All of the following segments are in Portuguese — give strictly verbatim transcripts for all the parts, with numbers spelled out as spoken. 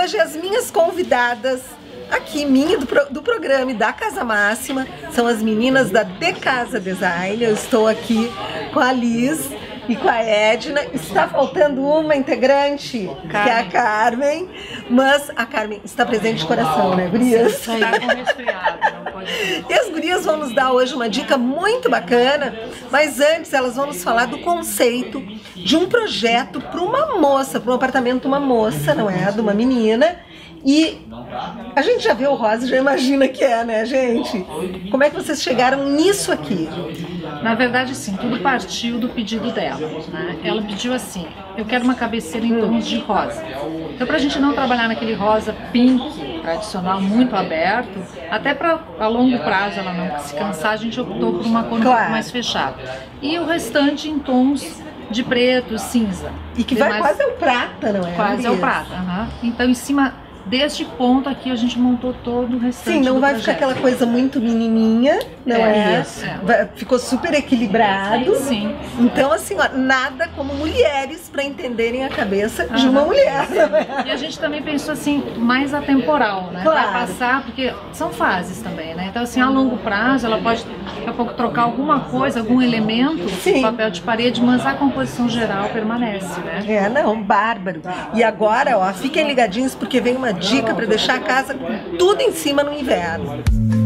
hoje as minhas convidadas aqui, minha do, pro, do programa e da Casa Máxima, são as meninas da De Casa Design. Eu estou aqui com a Liz e com a Edna. Está faltando uma integrante, Carmen. Que é a Carmen, mas a Carmen está presente de coração, né, gurias? Está com resfriado, não pode ser. E as gurias vão nos dar hoje uma dica muito bacana, mas antes elas vão nos falar do conceito de um projeto para uma moça, para um apartamento de uma moça, não é? De uma menina. E a gente já vê o rosa, já imagina que é, né, gente? Como é que vocês chegaram nisso aqui? Na verdade, sim, tudo partiu do pedido dela, né? Ela pediu assim: eu quero uma cabeceira em tons de rosa. Então, pra gente não trabalhar naquele rosa pink tradicional muito aberto, até para a longo prazo ela não se cansar, a gente optou por uma cor um pouco mais fechada. E o restante em tons de preto, cinza. E que vai mais... quase ao prata, não é? Quase ao prata, uhum. Então, em cima deste ponto aqui, a gente montou todo o restante. Sim, não do vai projeto. Ficar aquela coisa muito menininha, não é? é? Isso, é. Vai, ficou super equilibrado. Sim. Então, assim, ó, nada como mulheres para entenderem a cabeça uhum. de uma mulher. Não é? E a gente também pensou assim, mais atemporal, né? Claro. Vai passar, porque são fases também, né? Então, assim, a longo prazo, ela pode daqui a pouco trocar alguma coisa, algum elemento, Sim. papel de parede, mas a composição geral permanece, né? É, não, bárbaro. E agora, ó, fiquem ligadinhos porque vem uma dica para deixar a casa com tudo em cima no inverno.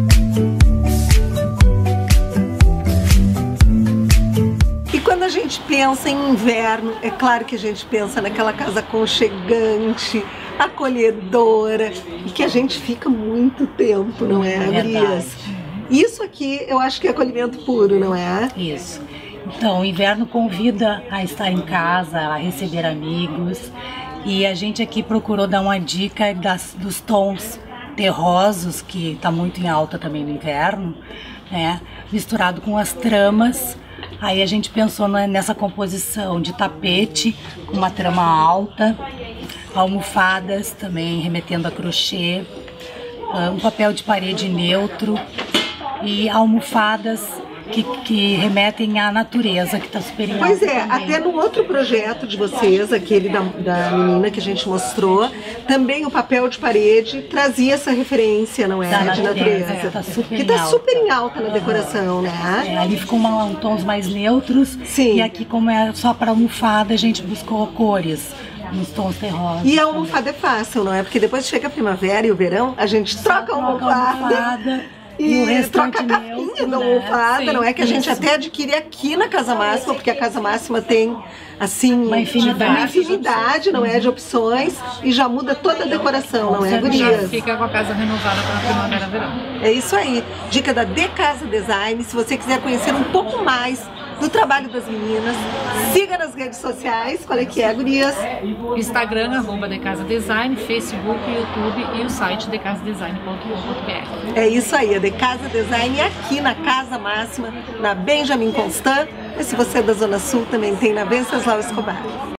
E quando a gente pensa em inverno, é claro que a gente pensa naquela casa aconchegante, acolhedora, e que a gente fica muito tempo, não é, gurias? Isso aqui eu acho que é acolhimento puro, não é? Isso. Então, o inverno convida a estar em casa, a receber amigos. E a gente aqui procurou dar uma dica das, dos tons terrosos, que está muito em alta também no inverno, né? Misturado com as tramas. Aí a gente pensou nessa composição de tapete, com uma trama alta, almofadas também remetendo a crochê, um papel de parede neutro e almofadas Que, que remetem à natureza, que está super em alta. Pois é, também. Até no outro projeto de vocês, aquele da, da menina que a gente mostrou, também o papel de parede trazia essa referência, não é? Da de natureza, natureza. é, tá super que está super em alta na uhum. decoração, né? É, ali ficou uma, um tons mais neutros. Sim. E aqui, como é só para almofada, a gente buscou cores nos tons terrosos. E a almofada é fácil, não é? Porque depois chega a primavera e o verão, a gente troca a almofada. almofada. E, e o restante troca a capinha neutro, da né? almofada, Sim, não é? Que a gente isso. até adquire aqui na Casa Máxima, porque a Casa Máxima tem, assim, uma infinidade, uma infinidade não é, de opções e já muda toda a decoração, não é, Já gurias? fica com a casa renovada para a primavera-verão. É isso aí. Dica da De Casa Design. Se você quiser conhecer um pouco mais do trabalho das meninas, siga nas redes sociais. Qual é que é, gurias? Instagram, arroba De Casa Design, Facebook, YouTube e o site de casa design ponto com ponto br. É isso aí, a De Casa Design aqui na Casa Máxima, na Benjamin Constant. E se você é da Zona Sul, também tem na Venceslau Escobar.